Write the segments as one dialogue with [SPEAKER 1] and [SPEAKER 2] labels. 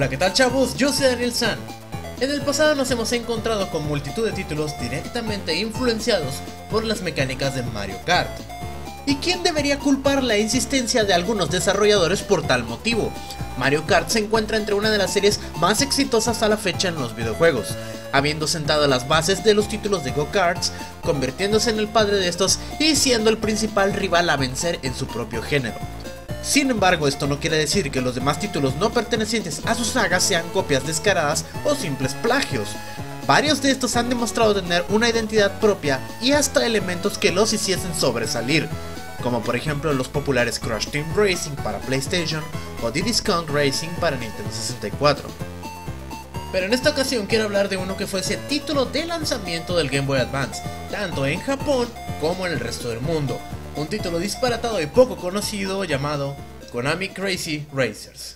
[SPEAKER 1] Hola, ¿qué tal, chavos? Yo soy Daniel San. En el pasado nos hemos encontrado con multitud de títulos directamente influenciados por las mecánicas de Mario Kart. ¿Y quién debería culpar la insistencia de algunos desarrolladores por tal motivo? Mario Kart se encuentra entre una de las series más exitosas a la fecha en los videojuegos, habiendo sentado las bases de los títulos de Go-Karts, convirtiéndose en el padre de estos y siendo el principal rival a vencer en su propio género. Sin embargo, esto no quiere decir que los demás títulos no pertenecientes a su saga sean copias descaradas o simples plagios. Varios de estos han demostrado tener una identidad propia y hasta elementos que los hiciesen sobresalir, como por ejemplo los populares Crash Team Racing para PlayStation o Diddy's Kong Racing para Nintendo 64. Pero en esta ocasión quiero hablar de uno que fue ese título de lanzamiento del Game Boy Advance, tanto en Japón como en el resto del mundo. Un título disparatado y poco conocido llamado Konami Crazy Racers.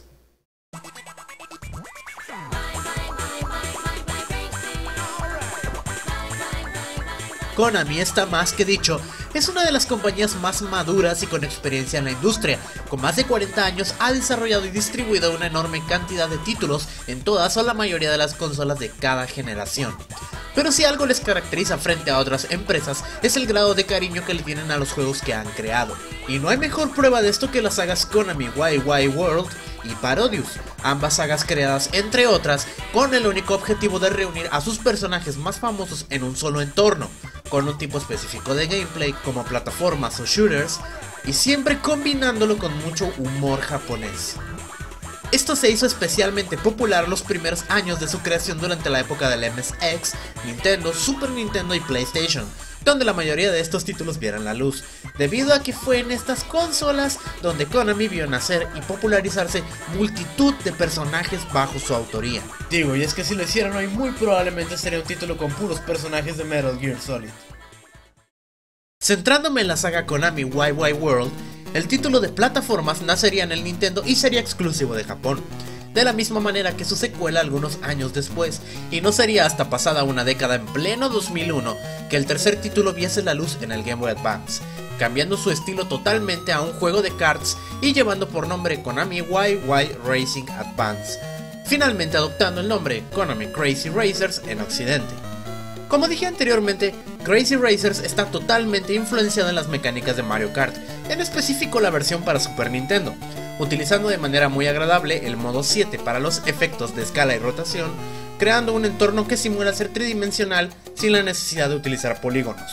[SPEAKER 1] Konami está más que dicho, es una de las compañías más maduras y con experiencia en la industria. Con más de 40 años ha desarrollado y distribuido una enorme cantidad de títulos en todas o la mayoría de las consolas de cada generación. Pero si algo les caracteriza frente a otras empresas es el grado de cariño que le tienen a los juegos que han creado. Y no hay mejor prueba de esto que las sagas Konami YY World y Parodius, ambas sagas creadas entre otras con el único objetivo de reunir a sus personajes más famosos en un solo entorno, con un tipo específico de gameplay como plataformas o shooters, y siempre combinándolo con mucho humor japonés. Esto se hizo especialmente popular los primeros años de su creación durante la época del MSX, Nintendo, Super Nintendo y PlayStation, donde la mayoría de estos títulos vieron la luz, debido a que fue en estas consolas donde Konami vio nacer y popularizarse multitud de personajes bajo su autoría. Digo, y es que si lo hicieran hoy muy probablemente sería un título con puros personajes de Metal Gear Solid. Centrándome en la saga Konami YY World, el título de plataformas nacería en el Nintendo y sería exclusivo de Japón, de la misma manera que su secuela algunos años después, y no sería hasta pasada una década en pleno 2001 que el tercer título viese la luz en el Game Boy Advance, cambiando su estilo totalmente a un juego de karts y llevando por nombre Konami YY Racing Advance, finalmente adoptando el nombre Konami Crazy Racers en Occidente. Como dije anteriormente, Crazy Racers está totalmente influenciado en las mecánicas de Mario Kart, en específico la versión para Super Nintendo, utilizando de manera muy agradable el modo 7 para los efectos de escala y rotación, creando un entorno que simula ser tridimensional sin la necesidad de utilizar polígonos.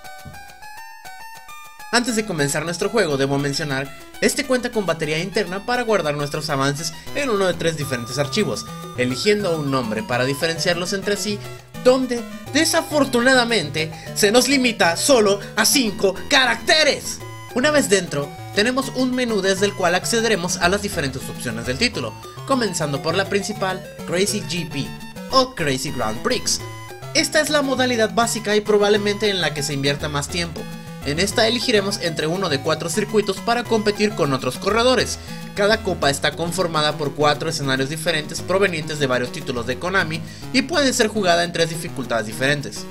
[SPEAKER 1] Antes de comenzar nuestro juego debo mencionar, este cuenta con batería interna para guardar nuestros avances en uno de 3 diferentes archivos, eligiendo un nombre para diferenciarlos entre sí, donde desafortunadamente se nos limita solo a 5 caracteres. Una vez dentro, tenemos un menú desde el cual accederemos a las diferentes opciones del título, comenzando por la principal, Crazy GP o Crazy Grand Prix. Esta es la modalidad básica y probablemente en la que se invierta más tiempo. En esta elegiremos entre uno de 4 circuitos para competir con otros corredores. Cada copa está conformada por 4 escenarios diferentes provenientes de varios títulos de Konami y puede ser jugada en 3 dificultades diferentes.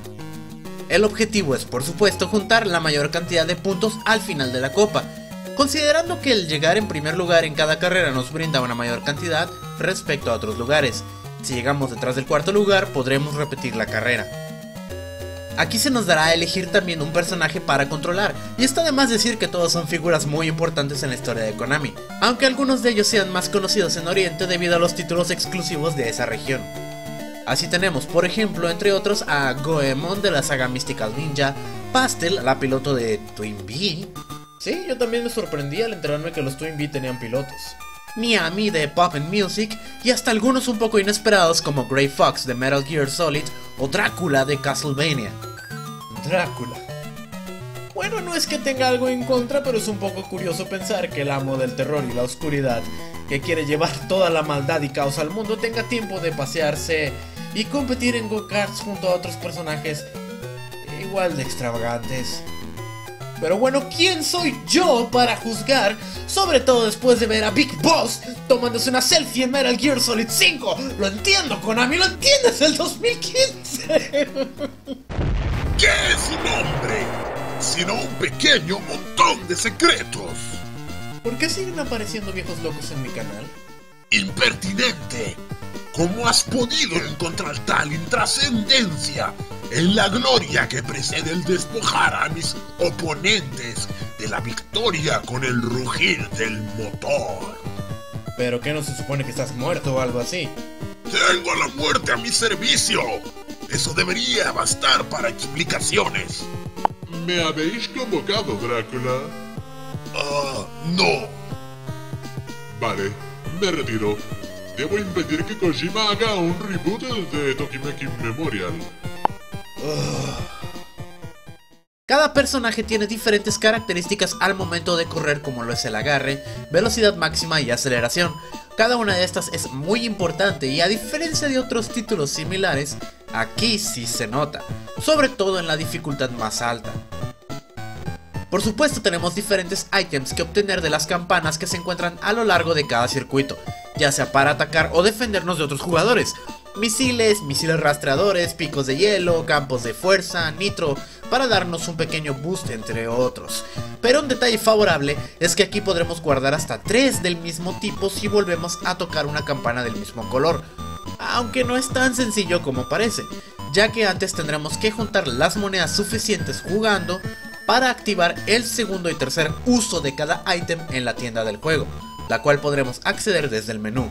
[SPEAKER 1] El objetivo es, por supuesto, juntar la mayor cantidad de puntos al final de la copa, considerando que el llegar en primer lugar en cada carrera nos brinda una mayor cantidad respecto a otros lugares. Si llegamos detrás del cuarto lugar, podremos repetir la carrera. Aquí se nos dará a elegir también un personaje para controlar, y está de más decir que todos son figuras muy importantes en la historia de Konami, aunque algunos de ellos sean más conocidos en Oriente debido a los títulos exclusivos de esa región. Así tenemos, por ejemplo, entre otros a Goemon de la saga Mystical Ninja, Pastel, la piloto de Twin Bee. Sí, yo también me sorprendí al enterarme que los Twin Bee tenían pilotos. Miami de Pop and Music, y hasta algunos un poco inesperados como Gray Fox de Metal Gear Solid o Drácula de Castlevania. Drácula. Bueno, no es que tenga algo en contra, pero es un poco curioso pensar que el amo del terror y la oscuridad, que quiere llevar toda la maldad y caos al mundo, tenga tiempo de pasearse y competir en go-karts junto a otros personajes igual de extravagantes. Pero bueno, ¿quién soy yo para juzgar? Sobre todo después de ver a Big Boss tomándose una selfie en Metal Gear Solid 5. Lo entiendo, Konami, lo entiendes, el 2015.
[SPEAKER 2] ¿Qué es su nombre? Sino un pequeño montón de secretos.
[SPEAKER 1] ¿Por qué siguen apareciendo viejos locos en mi canal?
[SPEAKER 2] ¡Impertinente! ¿Cómo has podido encontrar tal intrascendencia en la gloria que precede el despojar a mis oponentes de la victoria con el rugir del motor?
[SPEAKER 1] ¿Pero qué, no se supone que estás muerto o algo así?
[SPEAKER 2] ¡Tengo a la muerte a mi servicio! Eso debería bastar para explicaciones.
[SPEAKER 3] ¿Me habéis convocado, Drácula?
[SPEAKER 2] No.
[SPEAKER 3] Vale, me retiro. Debo impedir que Kojima haga un reboot de Tokimeki Memorial.
[SPEAKER 1] Cada personaje tiene diferentes características al momento de correr, como lo es el agarre, velocidad máxima y aceleración. Cada una de estas es muy importante y, a diferencia de otros títulos similares, aquí sí se nota, sobre todo en la dificultad más alta. Por supuesto, tenemos diferentes ítems que obtener de las campanas que se encuentran a lo largo de cada circuito, ya sea para atacar o defendernos de otros jugadores. Misiles rastreadores, picos de hielo, campos de fuerza, nitro, para darnos un pequeño boost, entre otros. Pero un detalle favorable es que aquí podremos guardar hasta 3 del mismo tipo si volvemos a tocar una campana del mismo color, aunque no es tan sencillo como parece, ya que antes tendremos que juntar las monedas suficientes jugando para activar el segundo y tercer uso de cada ítem en la tienda del juego, la cual podremos acceder desde el menú.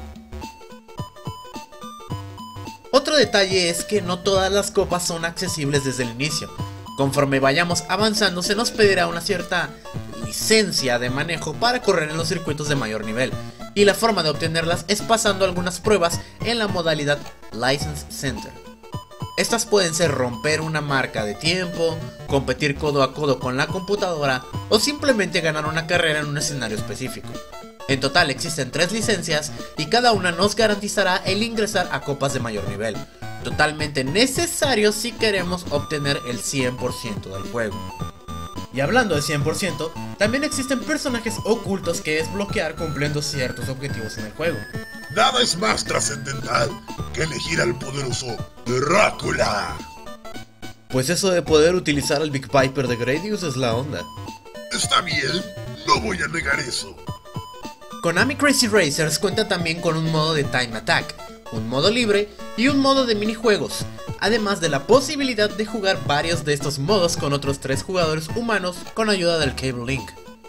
[SPEAKER 1] Otro detalle es que no todas las copas son accesibles desde el inicio. Conforme vayamos avanzando, se nos pedirá una cierta licencia de manejo para correr en los circuitos de mayor nivel, y la forma de obtenerlas es pasando algunas pruebas en la modalidad License Center. Estas pueden ser romper una marca de tiempo, competir codo a codo con la computadora o simplemente ganar una carrera en un escenario específico. En total existen 3 licencias y cada una nos garantizará el ingresar a copas de mayor nivel, totalmente necesario si queremos obtener el 100% del juego. Y hablando de 100%, también existen personajes ocultos que desbloquear cumpliendo ciertos objetivos en el juego.
[SPEAKER 2] Nada es más trascendental que elegir al poderoso Drácula.
[SPEAKER 1] Pues eso de poder utilizar al Big Piper de Gradius es la onda.
[SPEAKER 2] Está bien, no voy a negar eso.
[SPEAKER 1] Konami Crazy Racers cuenta también con un modo de Time Attack, un modo libre y un modo de minijuegos, además de la posibilidad de jugar varios de estos modos con otros 3 jugadores humanos con ayuda del Cable Link.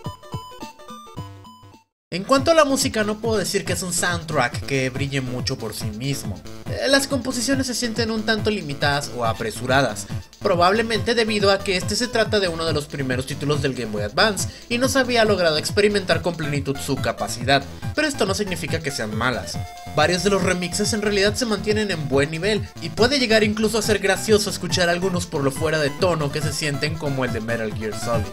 [SPEAKER 1] En cuanto a la música, no puedo decir que es un soundtrack que brille mucho por sí mismo. Las composiciones se sienten un tanto limitadas o apresuradas, probablemente debido a que este se trata de uno de los primeros títulos del Game Boy Advance y no se había logrado experimentar con plenitud su capacidad, pero esto no significa que sean malas. Varios de los remixes en realidad se mantienen en buen nivel y puede llegar incluso a ser gracioso escuchar algunos por lo fuera de tono que se sienten, como el de Metal Gear Solid.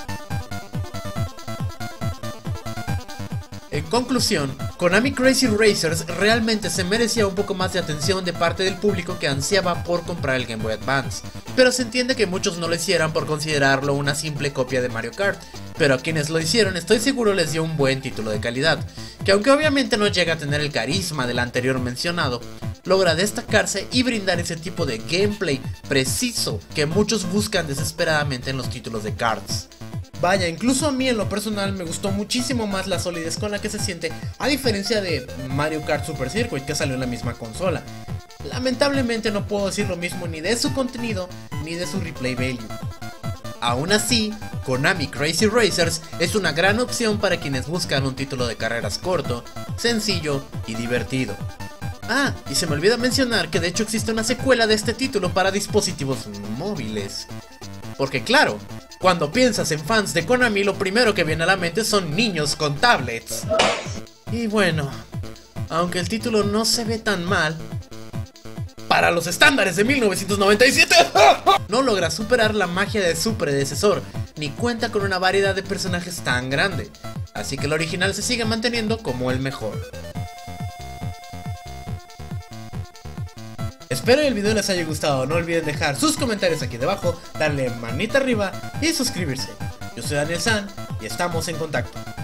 [SPEAKER 1] En conclusión, Konami Crazy Racers realmente se merecía un poco más de atención de parte del público que ansiaba por comprar el Game Boy Advance, pero se entiende que muchos no lo hicieran por considerarlo una simple copia de Mario Kart, pero a quienes lo hicieron estoy seguro les dio un buen título de calidad, que aunque obviamente no llega a tener el carisma del anterior mencionado, logra destacarse y brindar ese tipo de gameplay preciso que muchos buscan desesperadamente en los títulos de karts. Vaya, incluso a mí en lo personal me gustó muchísimo más la solidez con la que se siente, a diferencia de Mario Kart Super Circuit, que salió en la misma consola. Lamentablemente no puedo decir lo mismo ni de su contenido ni de su replay value. Aún así, Konami Crazy Racers es una gran opción para quienes buscan un título de carreras corto, sencillo y divertido. Ah, y se me olvida mencionar que de hecho existe una secuela de este título para dispositivos móviles. Porque claro, cuando piensas en fans de Konami, lo primero que viene a la mente son niños con tablets. Y bueno, aunque el título no se ve tan mal, para los estándares de 1997, no logra superar la magia de su predecesor, ni cuenta con una variedad de personajes tan grande, así que el original se sigue manteniendo como el mejor. Espero que el video les haya gustado, no olviden dejar sus comentarios aquí debajo, darle manita arriba y suscribirse. Yo soy Daniel San y estamos en contacto.